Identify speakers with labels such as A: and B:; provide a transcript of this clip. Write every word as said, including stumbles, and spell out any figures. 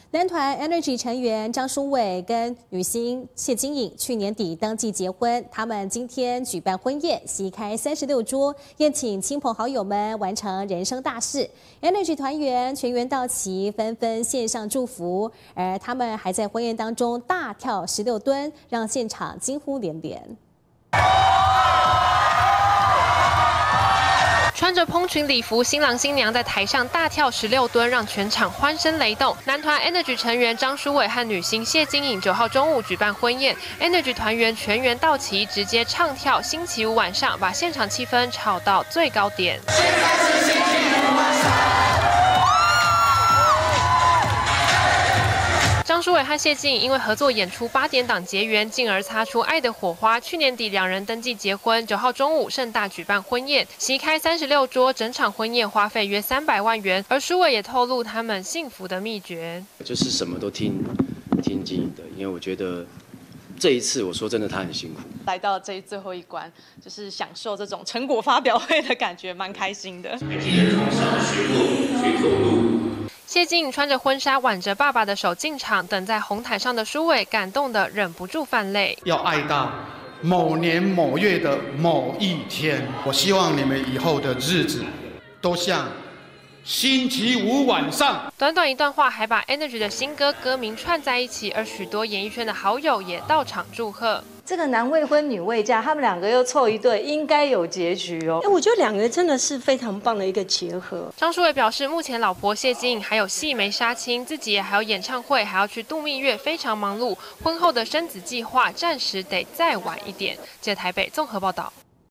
A: 男团 Energy 成员张书伟跟女星谢金颖去年底登记结婚，他们今天举办婚宴，席开三十六桌，宴请亲朋好友们完成人生大事。Energy 团员全员到齐，纷纷献上祝福，而他们还在婚宴当中大跳十六蹲，让现场惊呼连连。
B: 穿着蓬裙礼服，新郎新娘在台上大跳十六蹲，让全场欢声雷动。男团 Energy 成员张书伟和女星谢金颖九号中午举办婚宴 ，Energy 团员全员到齐，直接唱跳。星期五晚上把现场气氛炒到最高点。现在是星期五晚上。 张书伟和谢金颖因为合作演出八点档结缘，进而擦出爱的火花。去年底两人登记结婚，九号中午盛大举办婚宴，席开三十六桌，整场婚宴花费约三百万元。而书伟也透露他们幸福的秘诀，
C: 就是什么都听听金颖的，因为我觉得这一次我说真的，他很辛苦。
D: 来到这最后一关，就是享受这种成果发表会的感觉，蛮开心的。
E: 还记得从小学过学走路。
B: 谢金颖穿着婚纱，挽着爸爸的手进场，等在红毯上的书伟感动得忍不住泛泪。
F: 要爱到某年某月的某一天，我希望你们以后的日子都像星期五晚上。
B: 短短一段话，还把 Energy 的新歌歌名串在一起，而许多演艺圈的好友也到场祝贺。
G: 这个男未婚女未嫁，他们两个又凑一对，应该有结局哦。
H: 哎，我觉得两个人真的是非常棒的一个结合。
B: 张书伟表示，目前老婆谢金颖还有戏没杀青，自己也还有演唱会，还要去度蜜月，非常忙碌。婚后的生子计划暂时得再晚一点。记者台北综合报道。